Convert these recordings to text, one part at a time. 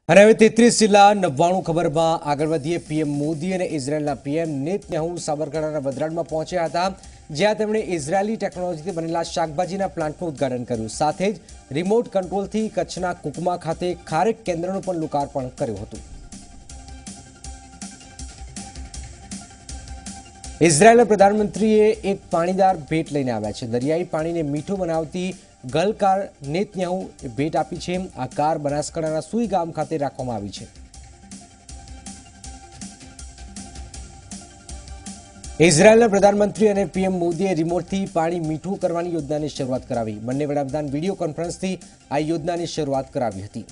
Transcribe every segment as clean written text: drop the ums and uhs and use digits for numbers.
અને હવે 33 જિલ્લા 99 ખબરમાં આગળ વધીએ। પીએમ મોદી અને ઇઝરાયેલના પીએમ નેતન્યાહુ સાબરકાંઠાના વડરાડમાં પહોંચ્યા હતા, જ્યાં તેમણે ઇઝરાયેલી ટેકનોલોજીથી બનેલા શાકભાજીના પ્લાન્ટનું ઉદ્ઘાટન કર્યું। સાથે જ રિમોટ કંટ્રોલથી કચ્છના કુકમા ખાતે ખારેક કેન્દ્રનું પણ લોકાર્પણ કર્યું હતું। ઇઝરાયેલના પ્રધાનમંત્રીએ એક પાણીદાર ભેટ લઈને આવ્યા છે। દરિયાઈ પાણીને મીઠું બનાવતી ગલ કાર નેતન્યાહુ ભેટ આપી છે। આ કાર બનાસકાંઠાના સુઈ ગામ ખાતે રાખવામાં આવી છે। ઇઝરાયેલના પ્રધાનમંત્રી અને પીએમ મોદીએ રિમોટથી પાણી મીઠું કરવાની યોજનાની શરૂઆત કરાવી। બંને વડાપ્રધાન વિડીયો કોન્ફરન્સથી આ યોજનાની શરૂઆત કરાવી હતી।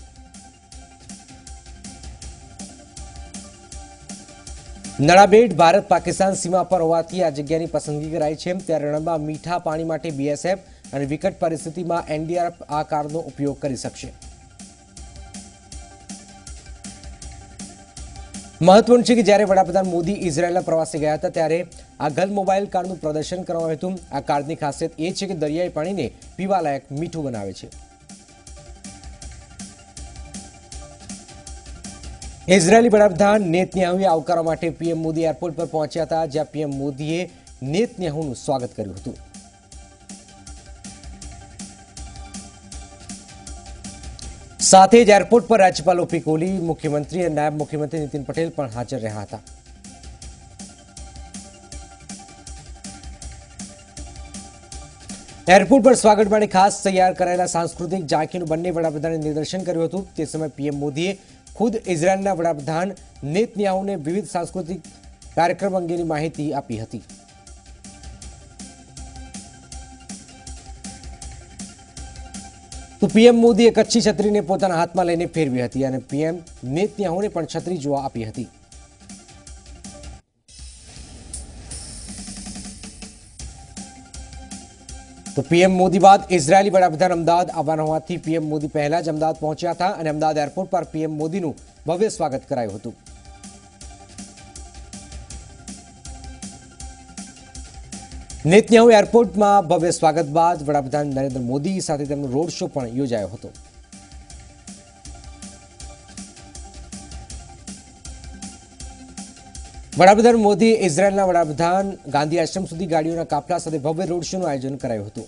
નળાબેટ ભારત પાકિસ્તાન સીમા પર હોવાથી આ જગ્યાની પસંદગી કરાઈ છે। ત્યારે રણમાં મીઠા પાણી માટે બીએસએફ અને વિકટ પરિસ્થિતિમાં એનડીઆરએફ આ કારનો ઉપયોગ કરી શકશે। મહત્વનું છે કે જ્યારે વડાપ્રધાન મોદી ઇઝરાયેલના પ્રવાસે ગયા હતા ત્યારે આ ગલ મોબાઈલ કારનું પ્રદર્શન કરવામાં આવ્યું હતું। આ કારની ખાસિયત એ છે કે દરિયાઈ પાણીને પીવાલાયક મીઠું બનાવે છે। ઇઝરાયેલી વડાપ્રધાન નેતન્યાહુએ આવકારવા માટે પીએમ મોદી એરપોર્ટ પર પહોંચ્યા હતા, જ્યાં પીએમ મોદીએ નેતન્યાહુનું સ્વાગત કર્યું હતું। સાથે જ એરપોર્ટ પર રાજ્યપાલ ઓપી કોહલી, મુખ્યમંત્રી અને નાયબ મુખ્યમંત્રી નીતિન પટેલ પણ હાજર રહ્યા હતા। એરપોર્ટ પર સ્વાગત માટે ખાસ તૈયાર કરાયેલા સાંસ્કૃતિક ઝાંખીનું બંને વડાપ્રધાને નિદર્શન કર્યું હતું। તે સમયે પીએમ મોદીએ ખુદ ઇઝરાયેલના વડાપ્રધાન નેતન્યાહુને વિવિધ સાંસ્કૃતિક કાર્યક્રમ અંગેની માહિતી આપી હતી। તો પીએમ મોદીએ કચ્છી છત્રીને પોતાના હાથમાં લઈને ફેરવી હતી અને પીએમ નેતન્યાહુને પણ છત્રી જોવા આપી હતી। તો પીએમ મોદી બાદ ઇઝરાયેલી વડાપ્રધાન અમદાવાદ આવવાના હોવાથી પીએમ મોદી પહેલા જ અમદાવાદ પહોંચ્યા હતા અને અમદાવાદ એરપોર્ટ પર પીએમ મોદીનું ભવ્ય સ્વાગત કરાયું હતું। નેતન્યાહુ એરપોર્ટમાં ભવ્ય સ્વાગત બાદ વડાપ્રધાન નરેન્દ્ર મોદી સાથે તેમનો રોડ શો પણ યોજાયો હતો। વડાપ્રધાન મોદી ઇઝરાયેલના વડાપ્રધાન ગાંધી આશ્રમ સુધી ગાડીઓના કાફલા સાથે ભવ્ય રોડ શોનું આયોજન કરાયું હતું।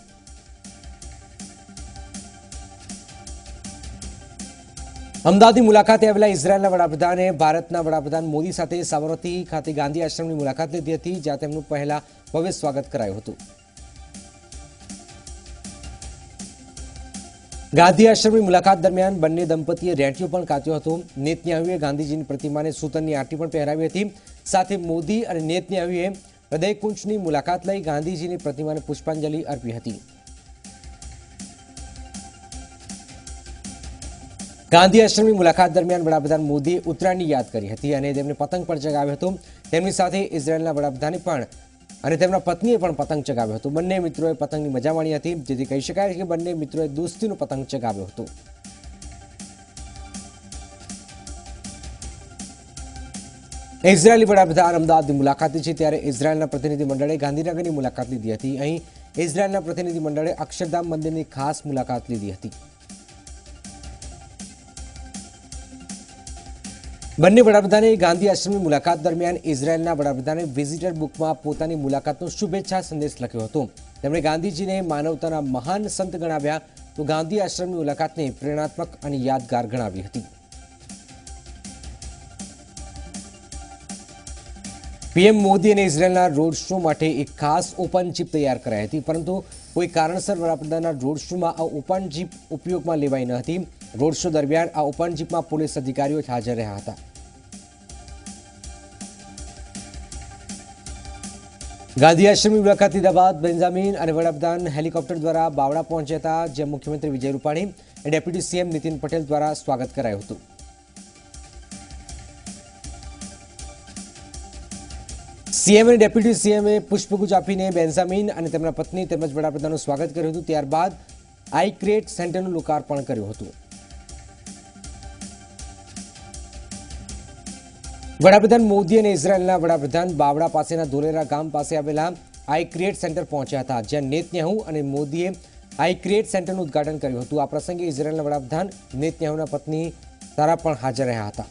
અમદાવાદની મુલાકાતે આવેલા ઇઝરાયેલના વડાપ્રધાને ભારતના વડાપ્રધાન મોદી સાથે સાબરમતી ખાતે ગાંધી આશ્રમની મુલાકાત લીધી હતી, જ્યાં તેમનું પહેલા ભવ્ય સ્વાગત કરાયું હતું। ગાંધી આશ્રમની મુલાકાત દરમિયાન બંને દંપતીએ રેંટિયો પણ કાપ્યો હતો। નેતન્યાહુએ ગાંધીજીની પ્રતિમાને સૂતરની આંટી પણ પહેરાવી હતી। સાથે મોદી અને નેતન્યાહુએ હૃદયકુંજની મુલાકાત લઈ ગાંધીજીની પ્રતિમાને પુષ્પાંજલિ અર્પી હતી। ગાંધી આશ્રમની મુલાકાત દરમિયાન વડાપ્રધાન મોદીએ ઉત્તરાયણની યાદ કરી હતી અને તેમને પતંગ પણ ચગાવ્યો હતો। તેમની સાથે ઇઝરાયેલના વડાપ્રધાને પણ અને તેમના પત્નીએ પણ પતંગ ચગાવ્યો હતો। બંને મિત્રોએ પતંગની મજા માણી હતી, જેથી કહી શકાય કે બંને મિત્રોએ દોસ્તીનો પતંગ ચગાવ્યો હતો। ઇઝરાયેલી વડાપ્રધાન અમદાવાદની મુલાકાતે છે, ત્યારે ઇઝરાયેલના પ્રતિનિધિ મંડળે ગાંધીનગરની મુલાકાત લીધી હતી। અહીં ઇઝરાયેલના પ્રતિનિધિ મંડળે અક્ષરધામ મંદિરની ખાસ મુલાકાત લીધી હતી। બંને વડાપ્રધાને ગાંધી આશ્રમની મુલાકાત દરમિયાન ઇઝરાયેલના વડાપ્રધાને વિઝિટર બુકમાં પોતાની મુલાકાતનો શુભેચ્છા સંદેશ લખ્યો હતો। તેમણે ગાંધીજીને માનવતાના મહાન સંત ગણાવ્યા, તો ગાંધી આશ્રમની મુલાકાતને પ્રેરણાત્મક અને યાદગાર ગણાવી હતી। પીએમ મોદી અને ઇઝરાયેલના રોડ શો માટે એક ખાસ ઓપન જીપ તૈયાર કરાઈ હતી, પરંતુ કોઈ કારણસર વડાપ્રધાનના રોડ શોમાં આ ઓપન જીપ ઉપયોગમાં લેવાઈ ન હતી। રોડ શો દરમિયાન આ ઓપન જીપમાં પોલીસ અધિકારીઓ હાજર રહ્યા હતા। ગાંધી આશ્રમની મુલાકાત લીધા બાદ બેન્જામિન અને વડાપ્રધાન હેલિકોપ્ટર દ્વારા બાવળા પહોંચ્યા હતા, જ્યાં મુખ્યમંત્રી વિજય રૂપાણી અને ડેપ્યુટી સીએમ નીતિન પટેલ દ્વારા સ્વાગત કરાયું હતું। સીએમ અને ડેપ્યુટી સીએમએ પુષ્પગુચ્છ આપીને બેન્જામિન અને તેમના પત્ની તેમજ વડાપ્રધાનનું સ્વાગત કર્યું હતું। ત્યારબાદ આઈ ક્રિએટ સેન્ટરનું લોકાર્પણ કર્યું હતું। વડાપ્રધાન મોદી અને ઇઝરાયેલના વડાપ્રધાન બાવડા પાસેના ધોલેરા ગામ પાસે આવેલા આઈ ક્રિએટ સેન્ટર પહોંચ્યા હતા, જ્યાં નેતન્યાહુ અને મોદીએ આઈ ક્રિએટ સેન્ટરનું ઉદ્ઘાટન કર્યું હતું। આ પ્રસંગે ઇઝરાયેલના વડાપ્રધાન નેતન્યાહુના પત્ની તારા પણ હાજર રહ્યા હતા।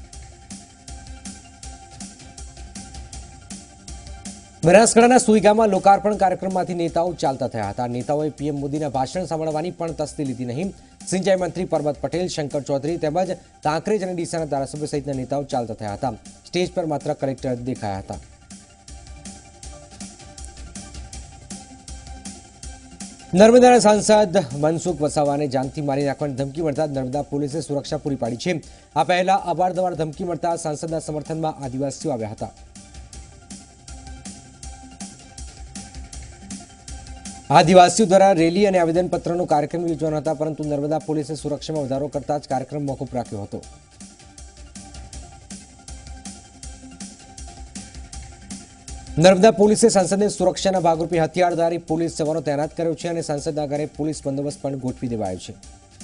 બનાસકાંઠાના સુઈગામમાં લોકાર્પણ કાર્યક્રમમાંથી નેતાઓ ચાલતા થયા હતા। નેતાઓએ પીએમ મોદીના ભાષણ સાંભળવાની પણ તસ્દી લીધી નહીં। સિંચાઈ મંત્રી પરબત પટેલ, શંકર ચૌધરી તેમજ કાંકરેજ અને ડીસાના ધારાસભ્ય સહિતના નેતાઓ ચાલતા થયા હતા। સ્ટેજ પર માત્ર કલેક્ટર દેખાયા હતા। નર્મદાના સાંસદ મનસુખ વસાવાને જાનથી મારી નાખવાની ધમકી મળતા નર્મદા પોલીસે સુરક્ષા પૂરી પાડી છે। આ પહેલા અવારનવાર ધમકી મળતા સાંસદના સમર્થનમાં આદિવાસીઓ આવ્યા હતા। આદિવાસીઓ દ્વારા રેલી અને આવેદનપત્રનો કાર્યક્રમ યોજવાનો હતા, પરંતુ નર્મદા પોલીસે સુરક્ષામાં વધારો કરતા જ કાર્યક્રમ મોકૂફ રાખ્યો હતો। નર્મદા પોલીસે સાંસદને સુરક્ષાના ભાગરૂપે હથિયારધારી પોલીસ જવાનો તૈનાત કર્યો છે અને સાંસદના ઘરે પોલીસ બંદોબસ્ત પણ ગોઠવી દેવાયો છે।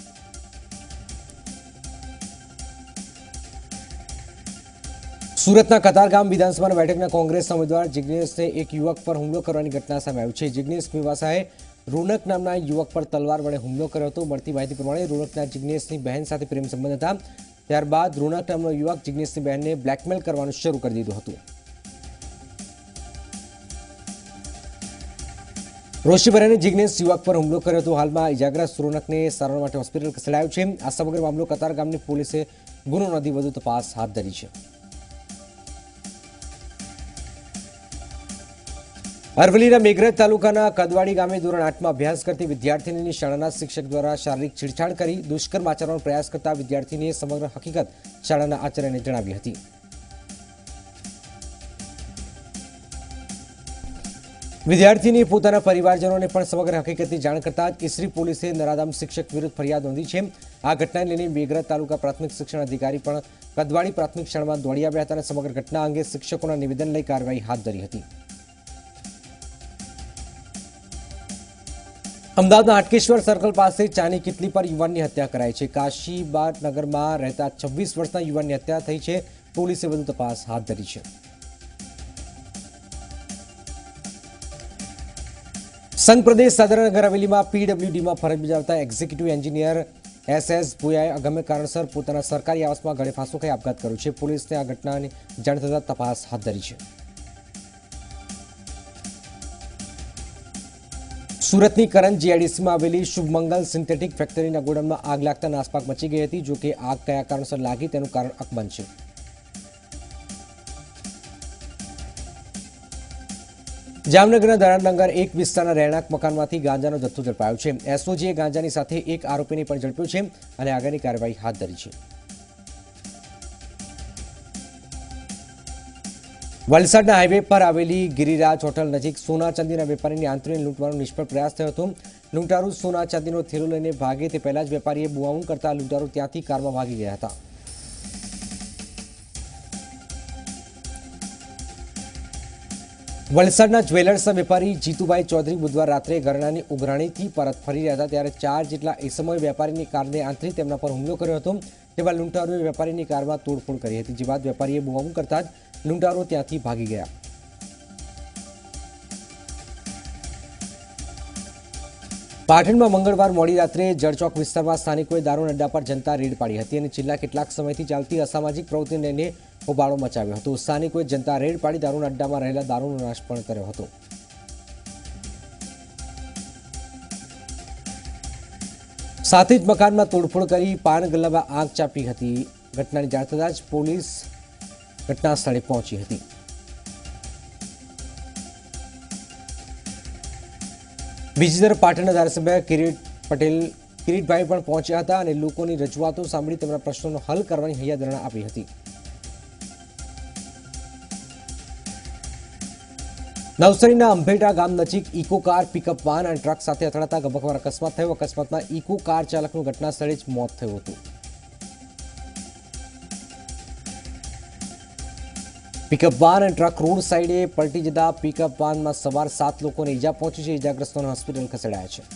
સુરતના કતારગામ વિધાનસભાના બેઠકના કોંગ્રેસના ઉમેદવાર જિગ્નેશને એક યુવક પર હુમલો કરવાની ઘટના સામે આવી છે। જિગ્નેશ મેવાસાએ રોનક નામના યુવક પર તલવાર વડે હુમલો કર્યો હતો। મળતી માહિતી પ્રમાણે રોનકના જિગ્નેશની બહેન સાથે પ્રેમ સંબંધ હતા। ત્યારબાદ રોનક નામનો યુવક જિગ્નેશની બહેનને બ્લેકમેલ કરવાનું શરૂ કરી દીધું હતું। રોશીભરાને જિગ્નેશ યુવક પર હુમલો કર્યો હતો। હાલમાં ઇજાગ્રસ્ત રોનકને સારવાર માટે હોસ્પિટલ ખસેડાયો છે। આ સમગ્ર મામલો કતારગામની પોલીસે ગુનો નોંધી વધુ તપાસ હાથ ધરી છે। અરવલ્લીના મેઘરજ તાલુકાના કદવાડી ગામે ધોરણ 8માં અભ્યાસ કરતી વિદ્યાર્થીનીની શાળાના શિક્ષક દ્વારા શારીરિક છેડછાડ કરી દુષ્કર્મ આચરવાનો પ્રયાસ કરતા વિદ્યાર્થીનીએ સમગ્ર હકીકત શાળાના આચાર્યને જણાવી હતી। વિદ્યાર્થીનીએ પોતાના પરિવારજનોને પણ સમગ્ર હકીકતની જાણ કરતા જ કેસરી પોલીસે નરાધામ શિક્ષક વિરુદ્ધ ફરિયાદ નોંધી છે। આ ઘટનાને લઈને મેઘરજ તાલુકા પ્રાથમિક શિક્ષણ અધિકારી પણ કદવાડી પ્રાથમિક શાળામાં દોડી આવ્યા હતા અને સમગ્ર ઘટના અંગે શિક્ષકોના નિવેદન લઈ કાર્યવાહી હાથ ધરી હતી। અમદાવાદના હાટકેશ્વર સર્કલ પાસે ચાની કિટલી પર યુવાનની હત્યા કરાઈ છે। કાશીબાગ નગરમાં રહેતા 26 વર્ષના યુવાનની હત્યા થઈ છે। પોલીસે વધુ તપાસ હાથ ધરી છે। સંઘ પ્રદેશ દાદરા નગર હવેલીમાં પીડબ્લ્યુડીમાં ફરજ બજાવતા એક્ઝિક્યુટિવ એન્જિનિયર SS ભુયાએ અગમ્ય કારણસર પોતાના સરકારી આવાસમાં ગળે ફાંસો ખાઈ આપઘાત કર્યો છે। પોલીસને આ ઘટનાની જાણ થતાં તપાસ હાથ ધરી છે। સુરતની કરંજ જીઆઈડીસીમાં આવેલી શુભમંગલ સિન્થેટિક ફેક્ટરીના ગોડાઉનમાં આગ લાગતા નાસભાગ મચી ગઈ હતી। જો કે આગ કયા કારણસર લાગી તેનું કારણ અકબંધ છે। જામનગરના દરારનગર 1 વિસ્તારના રહેણાંક મકાનમાંથી ગાંજાનો જથ્થો ઝડપાયો છે। એસઓજીએ ગાંજાની સાથે એક આરોપીને પણ ઝડપ્યો છે અને આગળની કાર્યવાહી હાથ ધરી છે। વલસાડના હાઈવે પર આવેલી ગિરિરાજ હોટલ નજીક સોના ચાંદીના વેપારીની આંતરીને લૂંટવાનો નિષ્ફળ પ્રયાસ થયો હતો। લૂંટારૂ સોના ચાંદીનો થેલો લઈને ભાગે તે પહેલા જ વેપારીએ બુમાબુમ કરતા લૂંટારૂ ત્યાંથી કારમાં ભાગી ગયા હતા। વલસાડના જ્વેલર્સના વેપારી જીતુભાઈ ચૌધરી બુધવાર રાત્રે ઘરણાની ઉઘરાણીથી પરત ફરી રહ્યા હતા ત્યારે 4 જેટલા એસમોએ વેપારીની કારને આંતરી તેમના પર હુમલો કર્યો હતો। તેમાં લૂંટારૂએ વેપારીની કારમાં તોડફોડ કરી હતી, જે બાદ વેપારીએ બુમાબુમ કરતા જ લૂંટારૂ ત્યાંથી ભાગી ગયા। પાટણમાં મંગળવાર મોડી રાત્રે જળચોક વિસ્તારમાં સ્થાનિકોએ દારૂના અડ્ડા પર જનતા રેડ પાડી હતી અને છેલ્લા કેટલાક સમયથી ચાલતી અસામાજિક પ્રવૃત્તિને લઈને હોબાળો મચાવ્યો હતો। સ્થાનિકોએ જનતા રેડ પાડી દારૂના અડ્ડામાં રહેલા દારૂનો નાશ પણ કર્યો હતો। સાથે જ મકાનમાં તોડફોડ કરી પાન ગલ્લામાં આગ ચાંપી હતી। ઘટનાની જાણ થતાં જ પોલીસ ઘટના સ્થળે પહોંચી હતી। બીજી તરફ પાટણના ધારાસભ્ય કિરીટભાઈ પણ પહોંચ્યા હતા અને લોકોની રજૂઆતો સાંભળી તેમના પ્રશ્નોનો હલ કરવાની હૈયાદરણા આપી હતી। નવસારીના અંભેટા ગામ નજીક ઇકો કાર પિકઅપ વાન અને ટ્રક સાથે અથડાતા ગમખ્વાર અકસ્માત થયો। અકસ્માતમાં ઇકો કાર ચાલકનું ઘટના સ્થળે જ મોત થયું હતું। પિકઅપ વાન અને ટ્રક રોડ સાઈડે પલટી જતા પિકઅપ વાનમાં સવાર 7 લોકોને ઈજા પહોંચી છે। ઈજાગ્રસ્તોને હોસ્પિટલ ખસેડાયા છે।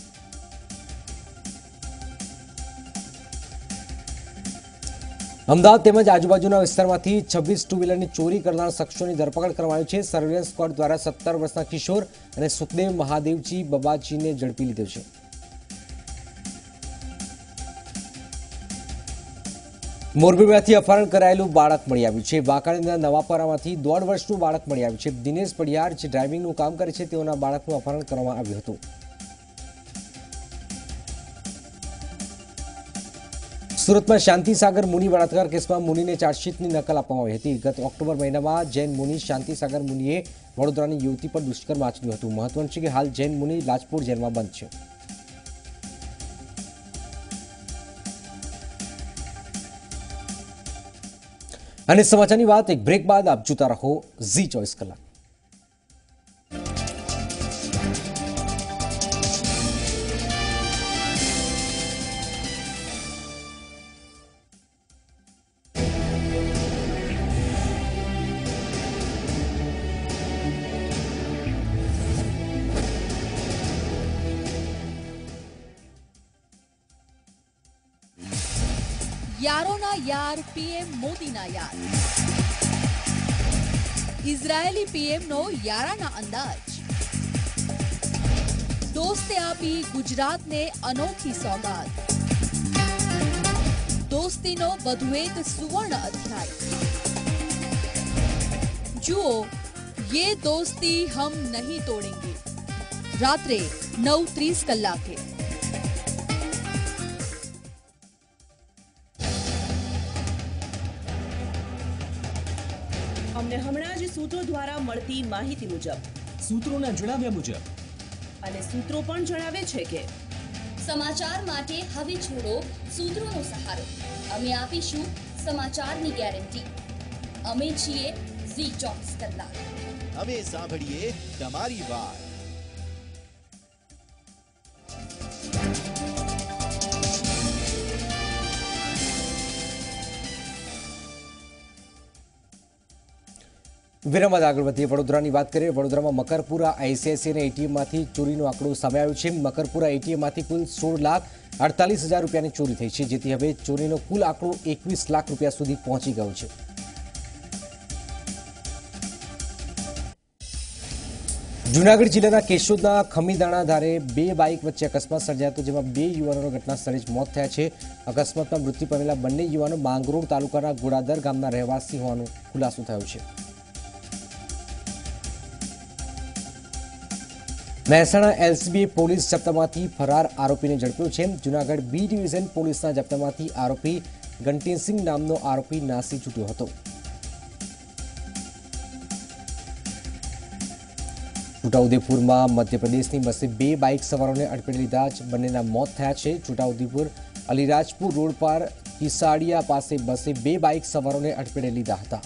અમદાવાદ તેમજ આજુબાજુના વિસ્તારમાંથી 26 ટુ વ્હીલરની ચોરી કરનાર શખ્સોની ધરપકડ કરવામાં આવી છે। સર્વેલન્સ સ્ક્વોડ દ્વારા 17 વર્ષના કિશોર અને સુખદેવ મહાદેવજી બબાજીને ઝડપી લીધો છે। મોરબીમાંથી અપહરણ કરાયેલું બાળક મળી આવ્યું છે। વાંકાનેરના નવાપરામાંથી 1.5 વર્ષનું બાળક મળી આવ્યું છે। દિનેશ પડિયાર જે ડ્રાઇવિંગનું કામ કરે છે તેઓના બાળકનું અપહરણ કરવામાં આવ્યું હતું। સુરતમાં શાંતિસાગર મુનિ બળાત્કાર કેસમાં મુનિને ચાર્જશીટની નકલ આપવામાં આવી હતી। ગત ઓક્ટોબર મહિનામાં જૈન મુનિ શાંતિસાગર મુનિએ વડોદરાની યુવતી પર દુષ્કર્મ આચર્યું હતું। મહત્વનું છે કે હાલ જૈન મુનિ લાજપોર જેલમાં બંધ છે। અને સમાચારની વાત એક બ્રેક બાદ આપ જોતા રહો ZEE 24 કલાક। यारों ना यार पीएम मोदी ना यार इजरायली पीएम नो याराना अंदाज दोस्ते आपी गुजरात ने अनोखी सौगात दोस्ती नो વધુ એક સુવર્ણ અધ્યાય जुओ ये दोस्ती हम नहीं तोड़ेंगे रात्रे 9:30 कलाके। અમને હમણાં જ સૂત્રો દ્વારા મળતી માહિતી મુજબ સૂત્રોના જણાવ્યા મુજબ અને સૂત્રો પણ જણાવે છે કે સમાચાર માટે હવે છોડો સૂત્રોનો સહારો। અમે આપીશું સમાચારની ગેરંટી। અમે છીએ ZEE 24 કલાક। હવે સાંભળીએ તમારી વાત। વિરામ બાદ આગળ વધીએ વડોદરાની વાત કરીએ। વડોદરામાં મકરપુરા આઈસીઆઈસીઆઈ એટીએમમાંથી ચોરીનો આંકડો સામે આવ્યો છે। મકરપુરા એટીએમમાંથી કુલ 16,48,000 રૂપિયાની ચોરી થઈ છે, જેથી હવે ચોરીનો કુલ આંકડો 21 લાખ રૂપિયા સુધી પહોંચી ગયો છે। જૂનાગઢ જિલ્લાના કેશોદના ખમીદાણા ધારે 2 બાઇક વચ્ચે અકસ્માત સર્જાયો હતો, જેમાં 2 યુવાનોના ઘટના સ્થળે જ મોત થયા છે। અકસ્માતમાં મૃત્યુ પામેલા બંને યુવાનો માંગરોળ તાલુકાના ગોડાદર ગામના રહેવાસી હોવાનો ખુલાસો થયો છે। મહેસાણા એલસીબીએ પોલીસ જપ્તામાંથી ફરાર આરોપીને ઝડપ્યો છે। જૂનાગઢ બી ડિવિઝન પોલીસના જપ્તામાંથી આરોપી ગંટીનસિંહ નામનો આરોપી નાસી છૂટ્યો હતો। છોટાઉદેપુરમાં મધ્યપ્રદેશની બસે 2 બાઇક સવારોને અડફેટે લીધા જ બંનેના મોત થયા છે। છોટાઉદેપુર અલીરાજપુર રોડ પર કિસાડિયા પાસે બસે 2 બાઇક સવારોને અડફેટે લીધા હતા।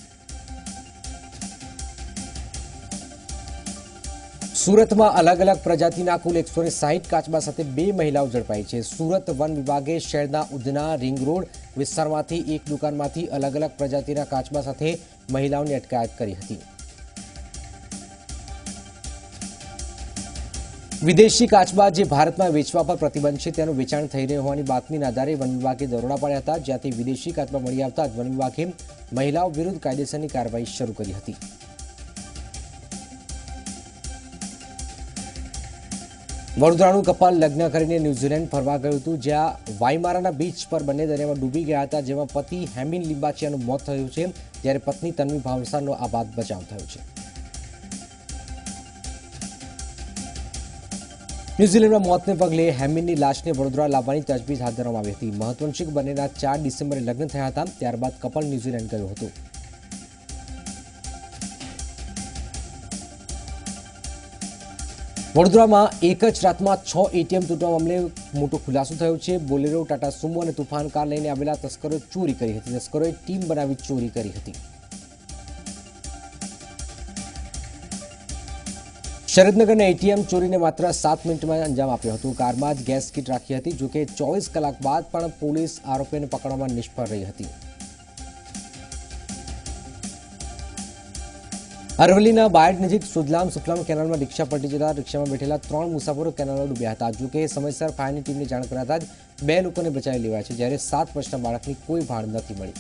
સુરતમાં અલગ અલગ પ્રજાતિના કુલ 160 કાચબા સાથે 2 મહિલાઓ ઝડપાઈ છે। સુરત વન વિભાગે શહેરના ઉધના રિંગ રોડ વિસ્તારમાંથી એક દુકાનમાંથી અલગ અલગ પ્રજાતિના કાચબા સાથે મહિલાઓની અટકાયત કરી હતી। વિદેશી કાચબા જે ભારતમાં વેચવા પર પ્રતિબંધ છે તેનું વેચાણ થઈ રહ્યું હોવાની બાતમીના આધારે વન વિભાગે દરોડા પાડ્યા હતા, જ્યાંથી વિદેશી કાચબા મળી આવતા જ વન વિભાગે મહિલાઓ વિરુદ્ધ કાયદેસરની કાર્યવાહી શરૂ કરી હતી। વડોદરાનું કપલ લગ્ન કરીને ન્યૂઝીલેન્ડ ફરવા ગયું હતું, જ્યાં વાઈમારાના બીચ પર બંને દરિયામાં ડૂબી ગયા હતા, જેમાં પતિ હેમિન લિંબાચિયાનું મોત થયું છે, જ્યારે પત્ની તન્વી ભાવસારનો આબાદ બચાવ થયો છે। ન્યૂઝીલેન્ડમાં મોતને પગલે હેમિનની લાશને વડોદરા લાવવાની તજવીજ હાથ ધરવામાં આવી હતી। મહત્વનું છે કે બંનેના 4 ડિસેમ્બરે લગ્ન થયા હતા, ત્યારબાદ કપલ ન્યૂઝીલેન્ડ ગયું હતું। વડોદરામાં એક જ રાતમાં 6 એટીએમ તૂટવા મામલે મોટો ખુલાસો થયો છે। બોલેરો, ટાટા સુમો અને તુફાન કાર લઈને આવેલા તસ્કરોએ ચોરી કરી હતી। તસ્કરોએ ટીમ બનાવી ચોરી કરી હતી। શરદનગરના એટીએમ ચોરીને માત્ર 7 મિનિટમાં અંજામ આપ્યો હતો। કારમાં જ ગેસ કીટ રાખી હતી, જોકે 24 કલાક બાદ પણ પોલીસ આરોપીને પકડવામાં નિષ્ફળ રહી હતી। અરવલ્લીના બાયડ નજીક સુજલામ સુફલામ કેનાલમાં રિક્ષા પલટી જતા રિક્ષામાં બેઠેલા 3 મુસાફરો કેનાલમાં ડૂબ્યા હતા। જોકે સમયસર ફાયરની ટીમને જાણ કરાતા જ 2 લોકોને બચાવી લેવાયા છે, જ્યારે 7 વર્ષના બાળકની કોઈ ભાળ નથી મળી।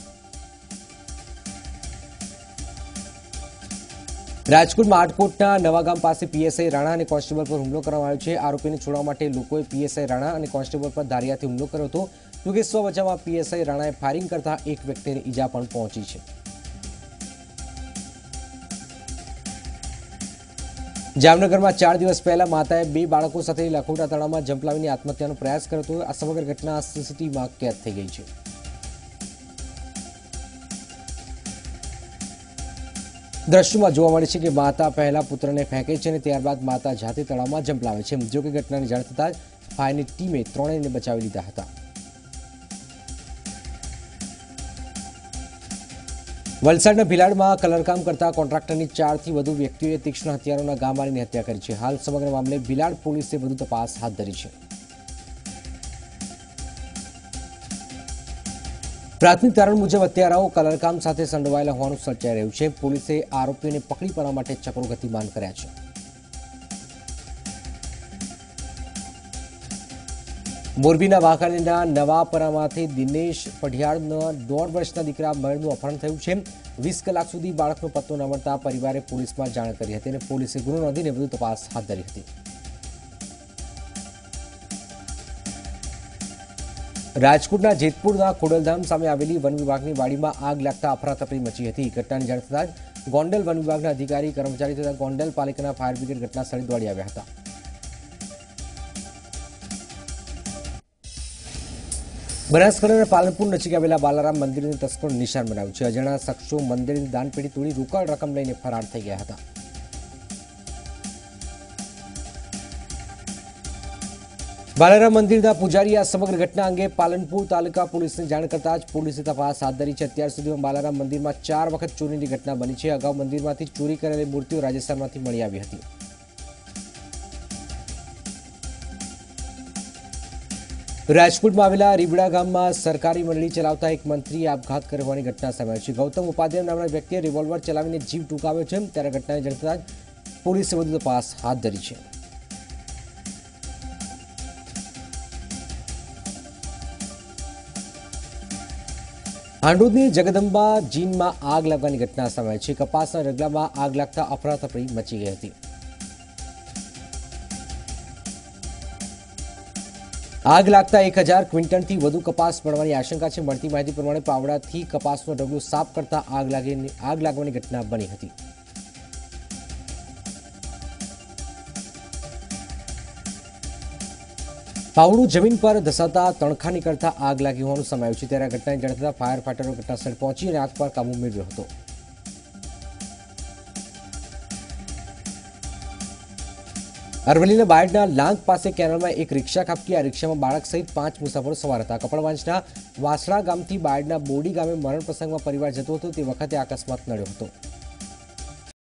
રાજકોટમાં આટકોટના નવાગામ પાસે પીએસઆઈ રાણા અને કોન્સ્ટેબલ પર હુમલો કરવામાં આવ્યો છે। આરોપીને છોડવા માટે લોકોએ પીએસઆઈ રાણા અને કોન્સ્ટેબલ પર ધારિયાથી હુમલો કર્યો હતો। જોકે સ્વ બચાવમાં પીએસઆઈ રાણાએ ફાયરિંગ કરતા એક વ્યક્તિને ઈજા પણ પહોંચી છે। જામનગરમાં 4 દિવસ પહેલા માતાએ 2 બાળકો સાથે લખોટા તળાવમાં ઝંપલાવીને આત્મહત્યાનો પ્રયાસ કર્યો હતો। આ સમગ્ર ઘટના સીસીટીવીમાં કેદ થઈ ગઈ છે। દ્રશ્યોમાં જોવા મળે છે કે માતા પહેલા પુત્રને ફેંકે છે અને ત્યારબાદ માતા જાતે તળાવમાં ઝંપલાવે છે। જો કે ઘટનાની જાણ થતાં જ ફાયરની ટીમે ત્રણેયને બચાવી લીધા હતા। વલસાડના ભિલાડમાં કલરકામ કરતા કોન્ટ્રાક્ટરની 4 થી વધુ વ્યક્તિઓએ તીક્ષ્ણ હથિયારોના ઘા મારીને હત્યા કરી છે। હાલ સમગ્ર મામલે ભિલાડ પોલીસે વધુ તપાસ હાથ ધરી છે। પ્રાથમિક તારણ મુજબ હત્યારાઓ કલરકામ સાથે સંડોવાયેલા હોવાનું સર્ચાઈ રહ્યું છે। પોલીસે આરોપીઓને પકડી પાડવા માટે ચક્રો ગતિમાન કર્યા છે। મોરબીના વાંકાનેરના નવાપરામાંથી દિનેશ પઢિયાળના 1.5 વર્ષના દીકરા મયુરનું અપહરણ થયું છે। 20 કલાક સુધી બાળકનો પત્તો ન મળતા પરિવારે પોલીસમાં જાણ કરી હતી અને પોલીસે ગુનો નોંધીને વધુ તપાસ હાથ ધરી હતી। રાજકોટના જેતપુરના ખોડલધામ સામે આવેલી વન વિભાગની વાડીમાં આગ લાગતા અફરાતફરી મચી હતી। ઘટનાની જાણ થતાં જ ગોંડલ વન વિભાગના અધિકારી કર્મચારી તથા ગોંડલ પાલિકાના ફાયર બ્રિગેડ ઘટના સ્થળે દોડી આવ્યા હતા। બનાસકાંઠાના પાલનપુર નજીક આવેલા બાલારામ મંદિરને તસ્કરો નિશાન બનાવ્યું છે। અજાણ્યા શખ્સો મંદિરની દાનપેટી તોડી રોકડ રકમ લઈને ફરાર થઈ ગયા હતા। બાલારામ મંદિરના પૂજારી આ સમગ્ર ઘટના અંગે પાલનપુર તાલુકા પોલીસને જાણ કરતા જ પોલીસે તપાસ હાથ ધરી છે। અત્યાર સુધીમાં બાલારામ મંદિરમાં 4 વખત ચોરીની ઘટના બની છે। અગાઉ મંદિરમાંથી ચોરી કરેલી મૂર્તિઓ રાજસ્થાનમાંથી મળી આવી હતી। રાજકોટમાં આવેલા રીબડા ગામમાં સરકારી મંડળી ચલાવતા એક મંત્રીએ આપઘાત કરવાની ઘટના સામે આવી છે। ગૌતમ ઉપાધ્યાય નામના વ્યક્તિએ રિવોલ્વર ચલાવીને જીવ ટૂંકાવ્યો છે। ત્યારે ઘટનાની જાણ થતાં જ પોલીસે વધુ તપાસ હાથ ધરી છે। હાંડોદની જગદંબા જીનમાં આગ લાગવાની ઘટના સામે આવી છે। કપાસના રગલામાં આગ લાગતા અફરાતફરી મચી ગઈ હતી। આગ લાગતા 1000 ક્વિન્ટલથી વધુ કપાસ બળવાની આશંકા છે। મળતી માહિતી પ્રમાણે પાવડાથી કપાસનો ઢગલો સાફ કરતા આગ લાગવાની ઘટના બની હતી। પાવડું જમીન પર ધસાતા તણખા નીકળતા આગ લાગી હોવાનું સામે આવ્યું છે। ત્યારે આ ઘટનાની જાણ થતાં ફાયર ફાઈટરો ઘટનાસ્થળે પહોંચી અને આગ પર કાબુ મેળવ્યો હતો। અરવલ્લીના બાયડના લાંગ પાસે કેનાલમાં એક રિક્ષા ખાબકી। આ રિક્ષામાં બાળક સહિત 5 મુસાફરો સવાર હતા। કપડવાંચના વાસણા ગામથી બાયડના બોડી ગામે મરણ પ્રસંગમાં પરિવાર જતો હતો તે વખતે અકસ્માત નડ્યો હતો।